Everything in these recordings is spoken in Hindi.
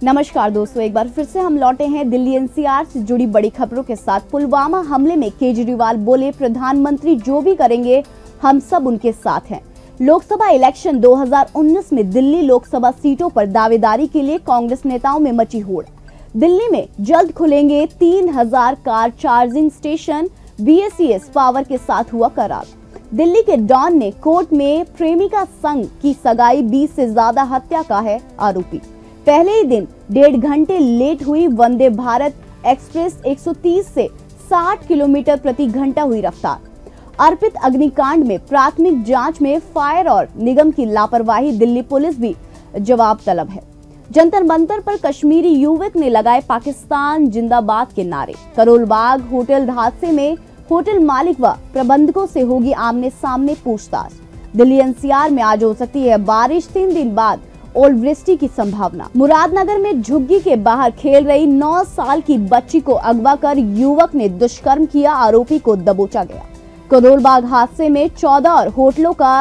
नमस्कार दोस्तों, एक बार फिर से हम लौटे हैं दिल्ली एनसीआर से जुड़ी बड़ी खबरों के साथ। पुलवामा हमले में केजरीवाल बोले, प्रधानमंत्री जो भी करेंगे हम सब उनके साथ हैं। लोकसभा इलेक्शन 2019 में दिल्ली लोकसभा सीटों पर दावेदारी के लिए कांग्रेस नेताओं में मची होड़। दिल्ली में जल्द खुलेंगे 3000 car charging station, BSES power के साथ हुआ करार। दिल्ली के डॉन ने कोर्ट में प्रेमिका संग की सगाई, 20 से ज्यादा हत्या का है आरोपी। पहले ही दिन 1.5 घंटे लेट हुई वंदे भारत एक्सप्रेस, 130 से 60 किलोमीटर प्रति घंटा हुई रफ्तार। अर्पित अग्निकांड में प्राथमिक जांच में फायर और निगम की लापरवाही, दिल्ली पुलिस भी जवाब तलब है। जंतर मंतर पर कश्मीरी युवक ने लगाए पाकिस्तान जिंदाबाद के नारे। करोल बाग होटल हादसे में होटल मालिक व प्रबंधकों से होगी आमने सामने पूछताछ। दिल्ली एनसीआर में आज हो सकती है बारिश, 3 दिन बाद ओलावृष्टि की संभावना। मुरादनगर में झुग्गी के बाहर खेल रही 9 साल की बच्ची को अगवा कर युवक ने दुष्कर्म किया, आरोपी को दबोचा गया। करोल बाग हादसे में 14 और होटलों का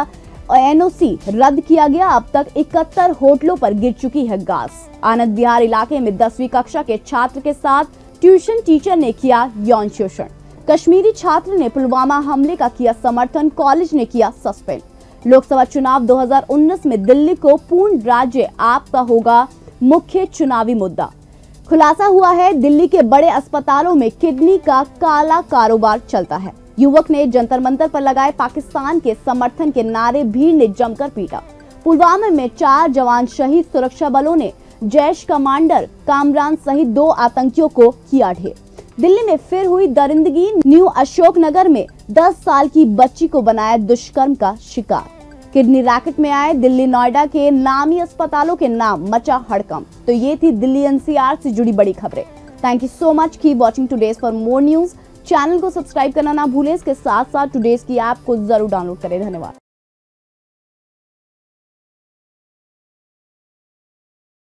NOC रद्द किया गया। अब तक 71 होटलों पर गिर चुकी है गाज। आनंद विहार इलाके में 10वीं कक्षा के छात्र के साथ ट्यूशन टीचर ने किया यौन शोषण। कश्मीरी छात्र ने पुलवामा हमले का किया समर्थन, कॉलेज ने किया सस्पेंड। लोकसभा चुनाव 2019 में दिल्ली को पूर्ण राज्य आपका होगा मुख्य चुनावी मुद्दा। खुलासा हुआ है, दिल्ली के बड़े अस्पतालों में किडनी का काला कारोबार चलता है। युवक ने जंतर मंतर पर लगाए पाकिस्तान के समर्थन के नारे, भीड़ ने जमकर पीटा। पुलवामा में 4 जवान शहीद, सुरक्षा बलों ने जैश कमांडर कामरान सहित 2 आतंकियों को किया ढेर। दिल्ली में फिर हुई दरिंदगी, न्यू अशोकनगर में 10 साल की बच्ची को बनाया दुष्कर्म का शिकार। किडनी रैकेट में आए दिल्ली नोएडा के नामी अस्पतालों के नाम, मचा हड़कंप। तो ये थी दिल्ली एनसीआर से जुड़ी बड़ी खबरें। Thank you so much, keep watching today's for more news. Channel को सब्सक्राइब करना ना भूलें। इसके साथ साथ टुडेज की ऐप को जरूर डाउनलोड करें। धन्यवाद।